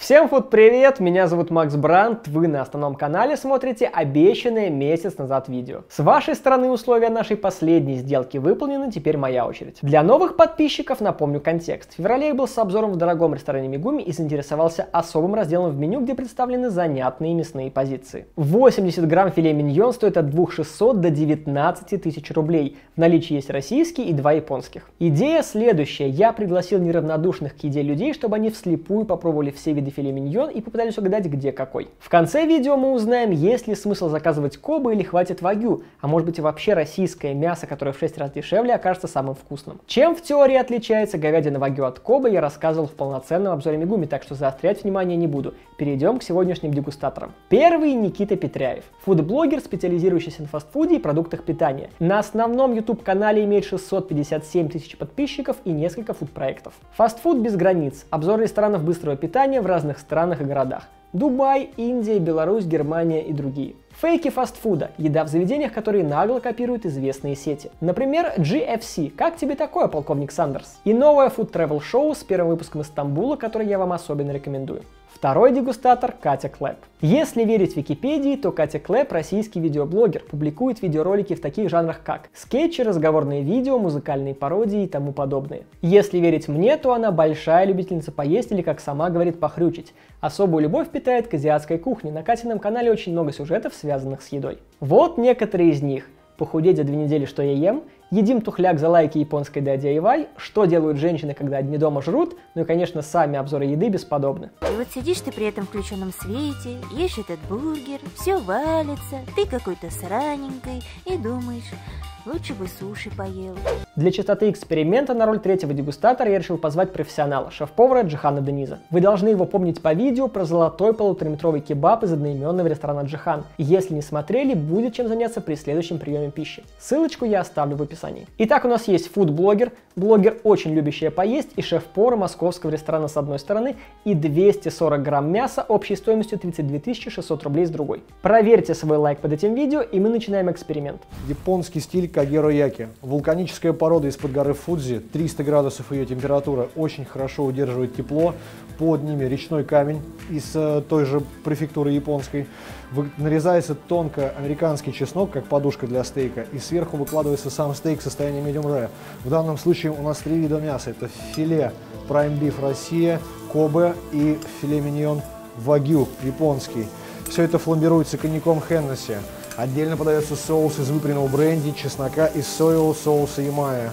Всем привет, меня зовут Макс Брандт, вы на основном канале смотрите обещанное месяц назад видео. С вашей стороны условия нашей последней сделки выполнены, теперь моя очередь. Для новых подписчиков напомню контекст. В феврале я был с обзором в дорогом ресторане Мегуми и заинтересовался особым разделом в меню, где представлены занятные мясные позиции. 80 грамм филе миньон стоит от 2600 до 19 тысяч рублей. В наличии есть российский и 2 японских. Идея следующая. Я пригласил неравнодушных к еде людей, чтобы они вслепую попробовали все виды филе миньон и попытались угадать, где какой. В конце видео мы узнаем, есть ли смысл заказывать Кобе или хватит вагю, а может быть и вообще российское мясо, которое в 6 раз дешевле, окажется самым вкусным. Чем в теории отличается говядина вагю от Кобе, я рассказывал в полноценном обзоре Мегуми, так что заострять внимание не буду. Перейдем к сегодняшним дегустаторам. Первый — Никита Петряев. Фуд-блогер, специализирующийся на фастфуде и продуктах питания. На основном YouTube-канале имеет 657 тысяч подписчиков и несколько фуд-проектов. Фастфуд без границ. Обзор ресторанов быстрого питания в разных странах и городах. Дубай, Индия, Беларусь, Германия и другие. Фейки фастфуда. Еда в заведениях, которые нагло копируют известные сети. Например, GFC. Как тебе такое, полковник Сандерс? И новое фуд-тревел-шоу с первым выпуском из Стамбула, которое я вам особенно рекомендую. Второй дегустатор — Катя Клэп. Если верить Википедии, то Катя Клэп — российский видеоблогер, публикует видеоролики в таких жанрах, как скетчи, разговорные видео, музыкальные пародии и тому подобное. Если верить мне, то она большая любительница поесть или, как сама говорит, похрючить. Особую любовь питает к азиатской кухне. На Катином канале очень много сюжетов, связанных с едой. Вот некоторые из них. Похудеть за 2 недели, что я ем, едим тухляк за лайки японской DIY, что делают женщины, когда одни дома жрут, ну и, конечно, сами обзоры еды бесподобны. И вот сидишь ты при этом включенном свете, ешь этот бургер, все валится, ты какой-то сраненький и думаешь, лучше бы суши поел. Для чистоты эксперимента на роль третьего дегустатора я решил позвать профессионала, шеф-повара Джихана Дениза. Вы должны его помнить по видео про золотой 1,5-метровый кебаб из одноименного ресторана Джихан. И если не смотрели, будет чем заняться при следующем приеме пищи. Ссылочку я оставлю в описании. Итак, у нас есть фуд-блогер, блогер, очень любящая поесть, и шеф-повар московского ресторана с одной стороны, и 240 грамм мяса общей стоимостью 32 600 рублей с другой. Проверьте свой лайк под этим видео, и мы начинаем эксперимент. Японский стиль Кагеро Яки. Вулканическая порода из-под горы Фудзи, 300 градусов ее температура, очень хорошо удерживает тепло. Под ними речной камень из той же префектуры японской. Нарезается тонко американский чеснок, как подушка для стейка, и сверху выкладывается сам стейк в состоянии medium rare. В данном случае у нас 3 вида мяса. Это филе Prime Beef Россия, Кобе и филе миньон вагю японский. Все это фламбируется коньяком Хеннесси. Отдельно подается соус из выпаренного бренди, чеснока и соевого соуса ямая.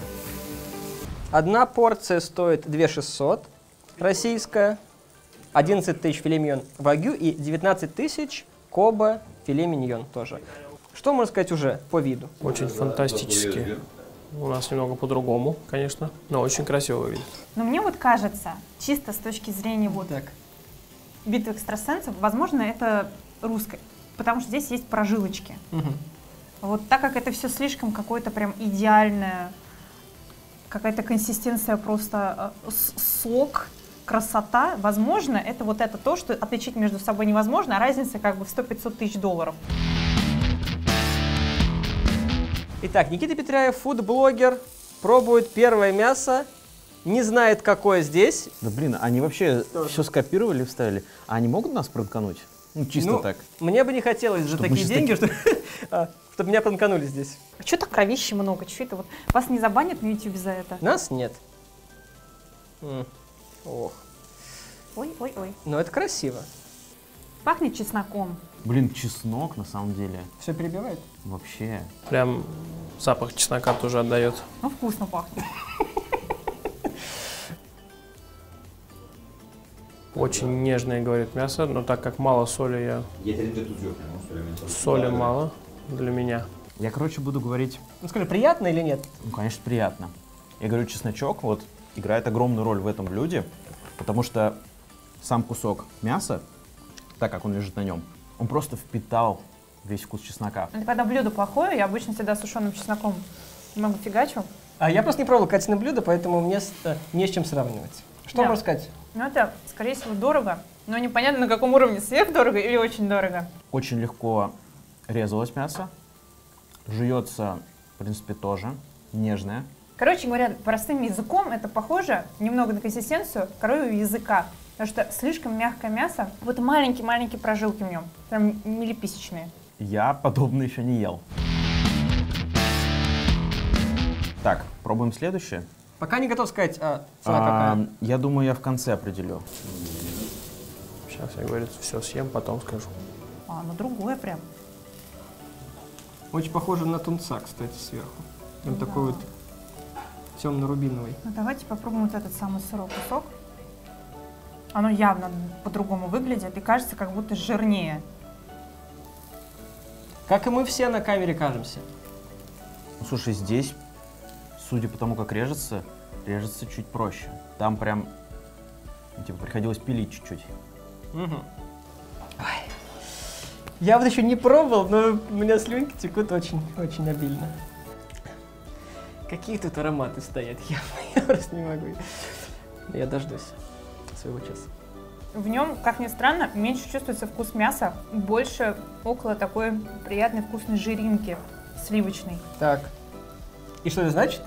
Одна порция стоит 2600, российская, 11 тысяч филе миньон вагю и 19 тысяч Кобе филе миньон тоже. Что можно сказать уже по виду? Очень фантастически. У нас немного по-другому, конечно, но очень красиво выглядит. Но мне вот кажется, чисто с точки зрения вот битвы экстрасенсов, возможно, это русское, потому что здесь есть прожилочки. Вот так как это все слишком какое-то прям идеальное, какая-то консистенция, просто сок, красота, возможно, это вот это то, что отличить между собой невозможно, а разница как бы в 100-500 тысяч долларов. Итак, Никита Петряев, фуд-блогер, пробует первое мясо, не знает, какое здесь. Да блин, они вообще все скопировали и вставили. А они могут нас пранкануть? Ну, чисто так. Мне бы не хотелось за такие деньги, чтобы меня пранканули здесь. А что так кровищи много? Что это вот? Вас не забанят на YouTube за это? Нас нет. Ох. Ой-ой-ой. Но это красиво. Пахнет чесноком. Блин, чеснок на самом деле. Все перебивает? Вообще. Прям запах чеснока тоже отдает. Ну, вкусно пахнет. Очень нежное, говорит, мясо, но так как мало соли, соли мало для меня. Я, короче, буду говорить... Ну, скажи, приятно или нет? Ну, конечно, приятно. Я говорю, чесночок вот играет огромную роль в этом блюде, потому что сам кусок мяса, так как он лежит на нем, он просто впитал весь вкус чеснока. Это когда блюдо плохое, я обычно всегда сушеным чесноком много фигачу. А я просто не пробовал Катино блюдо, поэтому мне не с чем сравнивать. Что можно сказать? Ну, это, скорее всего, дорого, но непонятно, на каком уровне, сверхдорого или очень дорого. Очень легко резалось мясо, жуется, в принципе, тоже нежное. Короче говоря, простым языком это похоже немного на консистенцию коровьего языка. Потому что слишком мягкое мясо, вот маленькие-маленькие прожилки в нем, прям милиписечные. Я подобное еще не ел. Так, пробуем следующее. Пока не готов сказать, цена какая. Я думаю, я в конце определю. Сейчас я, говорит, все съем, потом скажу. Ну другое прям. Очень похоже на тунца, кстати, сверху. Он Да. такой вот темно-рубиновый. Ну давайте попробуем вот этот самый сырой кусок. Оно явно по-другому выглядит и кажется, как будто жирнее. Как и мы все на камере кажемся. Ну, слушай, здесь, судя по тому, как режется чуть проще. Там прям, типа, приходилось пилить чуть-чуть. Угу. Я вот еще не пробовал, но у меня слюнки текут очень обильно. Какие тут ароматы стоят, я просто не могу. Я дождусь своего часа. В нем, как ни странно, меньше чувствуется вкус мяса, больше около такой приятной вкусной жиринки сливочной. Так. И что это значит?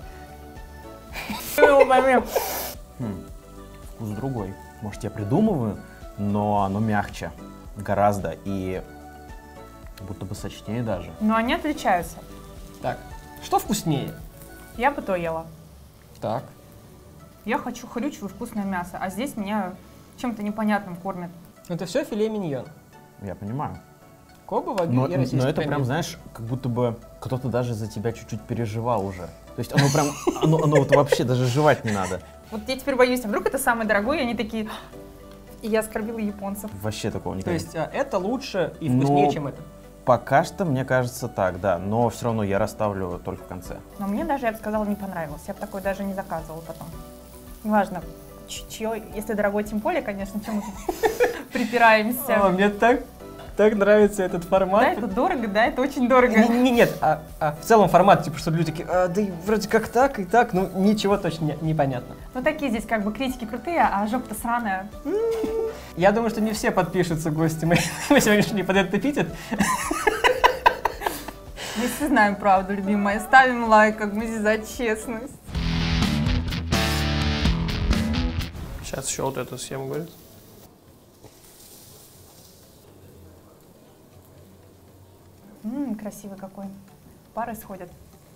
Вкус другой. Может, я придумываю, но оно мягче гораздо и будто бы сочнее даже. Но они отличаются. Так. Что вкуснее? Я бы то ела. Так. Я хочу хрючевое вкусное мясо, а здесь меня чем-то непонятным кормят. Это все филе миньон. Я понимаю. Коба, вагю Но и российский это прям, премиум. знаешь, как будто бы кто-то даже за тебя чуть-чуть переживал уже. То есть оно прям, оно вот вообще даже жевать не надо. Вот я теперь боюсь, а вдруг это самое дорогое, и они такие... И я оскорбила японцев. Вообще такого не То есть это лучше и вкуснее, чем это. Пока что, мне кажется, так, да. Но все равно я расставлю только в конце. Но мне даже, я бы сказала, не понравилось. Я бы такое даже не заказывала потом. Неважно, чье, если дорогой, тем более, конечно, чем мы припираемся. Мне так нравится этот формат. Да, это дорого, да, это очень дорого. Нет, в целом формат, типа, что люди такие, да и вроде как так и так, ну ничего точно не понятно. Ну такие здесь как бы критики крутые, а жопа-то сраная. Я думаю, что не все подпишутся гости мы сегодняшний под этот эпитет. Мы все знаем правду, любимая. Ставим лайк, как мы здесь за честность. Сейчас еще вот это съем, говорит. Красивый какой. Пары сходят.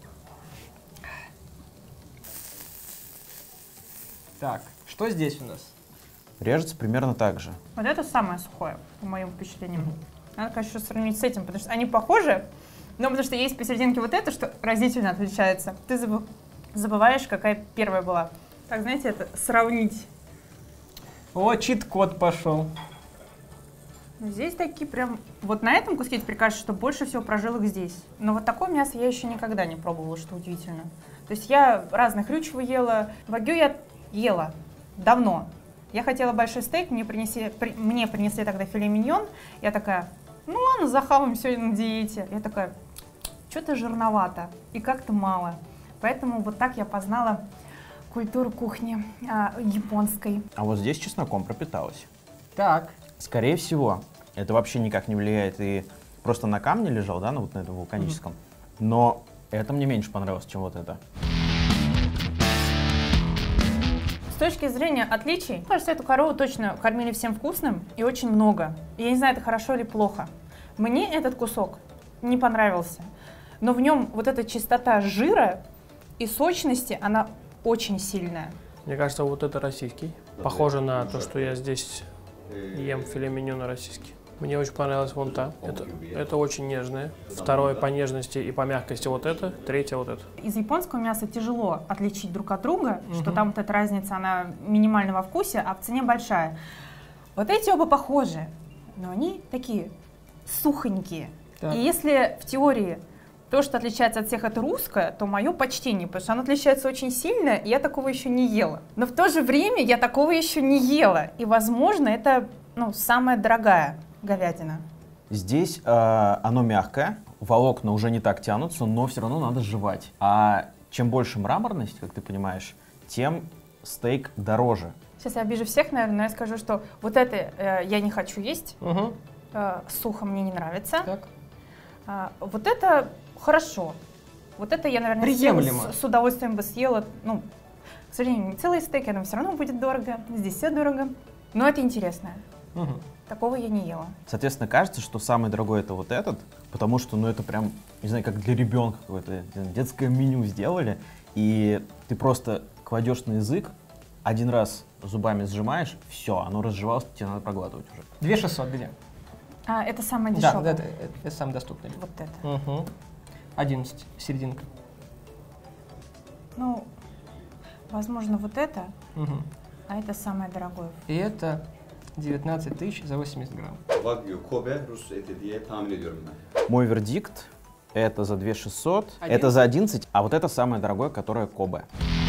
Так, что здесь у нас? Режется примерно так же. Вот это самое сухое, по моим впечатлениям. Надо, конечно, сравнить с этим, потому что они похожи, но потому что есть посерединке вот это, что разительно отличается. Ты забываешь, какая первая была. Так, знаете, это сравнить. О, чит-код пошел. Здесь такие прям... Вот на этом куске теперь кажется, что больше всего прожилок здесь. Но вот такое мясо я еще никогда не пробовала, что удивительно. То есть я разных хрючево ела, вагю я ела давно. Я хотела большой стейк, мне принесли тогда филе миньон. Я такая, ну ладно, захаваем сегодня на диете. Я такая, что-то жирновато и как-то мало. Поэтому вот так я познала культуру кухни японской. А вот здесь чесноком пропиталось. Так. Скорее всего, это вообще никак не влияет. И просто на камне лежал, да, вот на этом вулканическом. Но это мне меньше понравилось, чем вот это. С точки зрения отличий, кажется, эту корову точно кормили всем вкусным и очень много. Я не знаю, это хорошо или плохо. Мне этот кусок не понравился. Но в нем вот эта чистота жира и сочности, она очень сильная. Мне кажется, вот это российский. Похоже на то, что я здесь ем филе миньона российский. Мне очень понравилась вон та. Это очень нежное. Второе по нежности и по мягкости вот это. Третье вот это. Из японского мяса тяжело отличить друг от друга, что там вот эта разница, она минимальна во вкусе, а в цене большая. Вот эти оба похожи, но они такие сухонькие. Так. И если в теории то, что отличается от всех, это русское, то мое почтение, потому что оно отличается очень сильно, и я такого еще не ела. Но в то же время я такого еще не ела. И, возможно, это самая дорогая говядина. Здесь оно мягкое, волокна уже не так тянутся, но все равно надо жевать. А чем больше мраморность, как ты понимаешь, тем стейк дороже. Сейчас я обижу всех, наверное, но я скажу, что вот это я не хочу есть, сухо мне не нравится. Так. Вот это хорошо. Вот это я, наверное, приемлемо. С удовольствием бы съела. К сожалению, не целый стейк, оно все равно будет дорого. Здесь все дорого. Но это интересно. Мгм. Такого я не ела. Соответственно, кажется, что самый дорогой это вот этот, потому что, ну, это прям, не знаю, как для ребенка какое-то детское меню сделали, и ты просто кладешь на язык, один раз зубами сжимаешь, все, оно разжевалось, тебе надо проглатывать уже. 2600 где? А, это самое Да, дешевое. это самый доступный. Вот это. Угу. 11, серединка. Ну, возможно, вот это, Угу. а это самое дорогое. И это 19 тысяч за 80 грамм. Wagyu Kobe Rus eti diye tahmin ediyorum ben. Мой вердикт — это за 2600, 11? это за 11, а вот это самое дорогое, которое Кобе.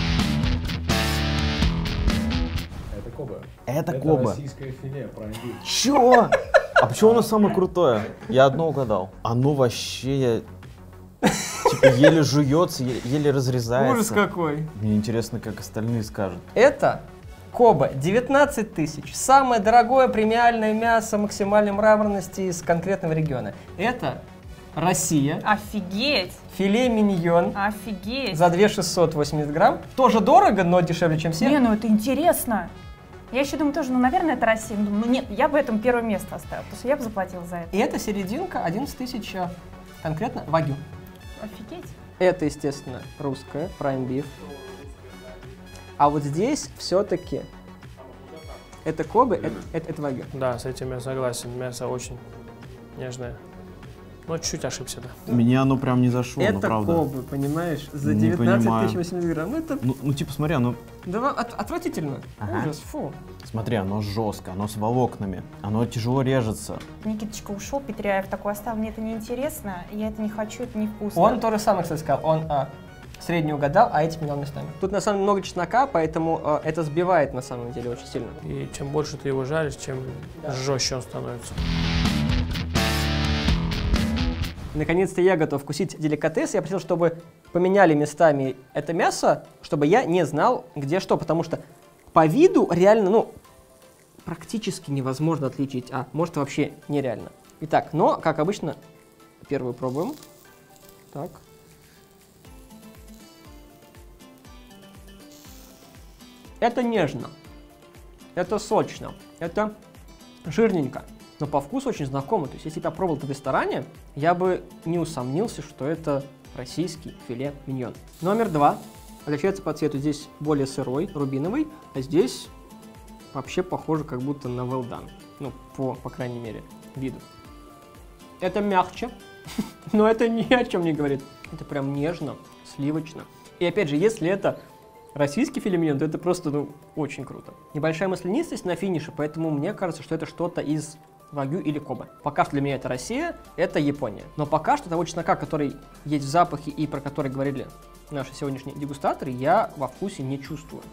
Это Кобе. Это Кобе. российское филе, пройди. Чё? А почему оно самое крутое? Я одно угадал. Оно вообще типа еле жуется, еле разрезается. Ужас какой. Мне интересно, как остальные скажут. Это Кобе, 19 тысяч. Самое дорогое премиальное мясо максимальной мраморности из конкретного региона. Это Россия. Офигеть! Филе миньон Офигеть! за 2680 грамм. Тоже дорого, но дешевле, чем все. Не, ну это интересно. Я еще думаю тоже, ну, наверное, это Россия. Ну, думаю, ну, нет, я бы этому первое место оставила, потому что я бы заплатила за это. И это серединка 11 тысяч конкретно вагю. Офигеть. Это, естественно, русская, prime beef. А вот здесь все-таки это Кобе, это вагю. Да, с этим я согласен. Мясо очень нежное. Но чуть ошибся, да. Мне оно прям не зашло, ну Это правда. Кобе, понимаешь, за Не 19 понимаю. тысяч 80 грамм. Ну это Ну типа смотри, оно, отвратительно. Ага. Ужас, фу. смотри, оно жестко, оно с волокнами, оно тяжело режется. Никиточка ушел, Петряев такой оставил, мне это не интересно, я это не хочу, это невкусно. Он то же самое, кстати, сказал. Он средний угадал, а эти менял местами. Тут на самом деле много чеснока, поэтому это сбивает на самом деле очень сильно. И чем больше ты его жаришь, чем жестче он становится. Наконец-то я готов вкусить деликатес. Я просил, чтобы поменяли местами это мясо, чтобы я не знал, где что. Потому что по виду реально, ну, практически невозможно отличить. А может, вообще нереально. Итак, но, как обычно, первую пробуем. Так. Это нежно. Это сочно. Это жирненько. Но по вкусу очень знакомо. То есть, если бы я пробовал это в ресторане, я бы не усомнился, что это российский филе миньон. Номер 2. Отличается по цвету. Здесь более сырой, рубиновый, а здесь вообще похоже как будто на well done. Ну, по крайней мере, виду. Это мягче, но это ни о чем не говорит. Это прям нежно, сливочно. И опять же, если это российский филе миньон, то это просто, ну, очень круто. Небольшая маслянистость на финише, поэтому мне кажется, что это что-то из вагю или Кобе. Пока что для меня это Россия, это Япония. Но пока что того чеснока, который есть в запахе и про который говорили наши сегодняшние дегустаторы, я во вкусе не чувствую.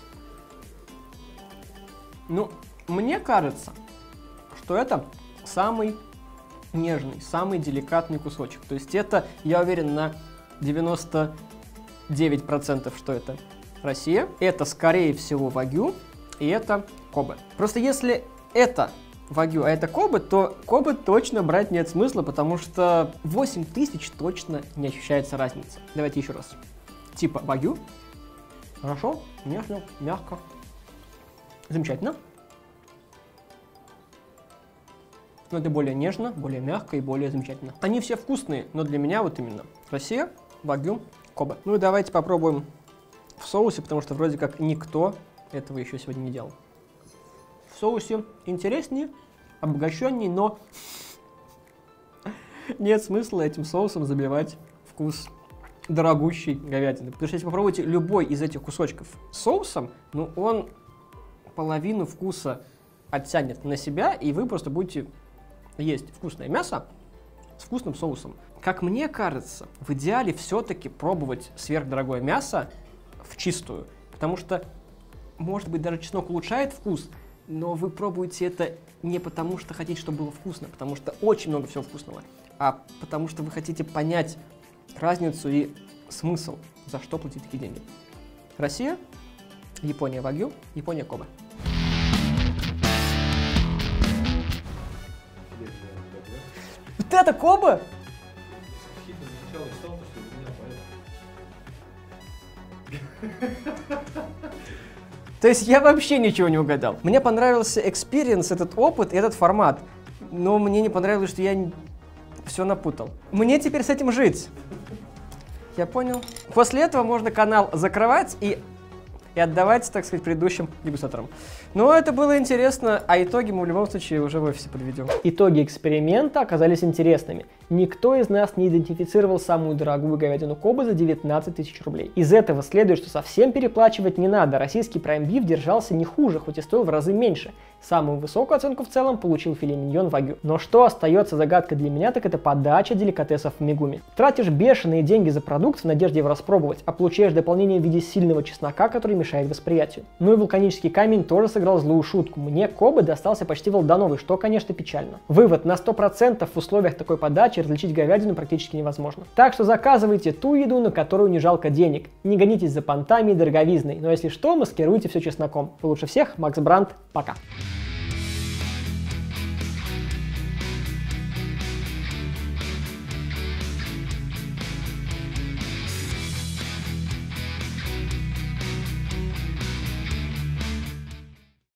Ну, мне кажется, что это самый нежный, самый деликатный кусочек. То есть это, я уверен, на 99%, что это Россия. Это, скорее всего, вагю, и это Кобе. Просто если это вагю, а это Кобе, то Кобе точно брать нет смысла, потому что 8000 точно не ощущается разница. Давайте еще раз. Типа вагю. Хорошо, нежно, мягко. Замечательно. Но это более нежно, более мягко и более замечательно. Они все вкусные, но для меня вот именно Россия, вагю, Кобе. Ну и давайте попробуем в соусе, потому что вроде как никто этого еще сегодня не делал. В соусе интереснее, обогащеннее, но нет смысла этим соусом забивать вкус дорогущей говядины. Потому что если попробуете любой из этих кусочков с соусом, ну он половину вкуса оттянет на себя, и вы просто будете есть вкусное мясо с вкусным соусом. Как мне кажется, в идеале все-таки пробовать сверхдорогое мясо в чистую, потому что, может быть, даже чеснок улучшает вкус, но вы пробуете это не потому, что хотите, чтобы было вкусно, потому что очень много всего вкусного, а потому что вы хотите понять разницу и смысл, за что платить такие деньги. Россия, Япония вагю, Япония Кобе. Вот это Кобе? То есть я вообще ничего не угадал. Мне понравился экспириенс, этот опыт, этот формат. Но мне не понравилось, что я все напутал. Мне теперь с этим жить. Я понял. После этого можно канал закрывать и отдавать, так сказать, предыдущим дегустаторам. Но это было интересно, а итоги мы в любом случае уже в офисе подведем. Итоги эксперимента оказались интересными. Никто из нас не идентифицировал самую дорогую говядину Кобе за 19 тысяч рублей. Из этого следует, что совсем переплачивать не надо. Российский Prime Beef держался не хуже, хоть и стоил в разы меньше. Самую высокую оценку в целом получил филе миньон Вагю. Но что остается загадкой для меня, так это подача деликатесов в Мегуми. Тратишь бешеные деньги за продукт в надежде его распробовать, а получаешь дополнение в виде сильного чеснока, который мешает восприятию. Ну и вулканический камень тоже сыграл злую шутку. Мне Кобе достался почти волдановый, что, конечно, печально. Вывод: на 100% в условиях такой подачи различить говядину практически невозможно. Так что заказывайте ту еду, на которую не жалко денег. Не гонитесь за понтами и дороговизной, но если что, маскируйте все чесноком. Вы лучше всех, Макс Брандт, пока.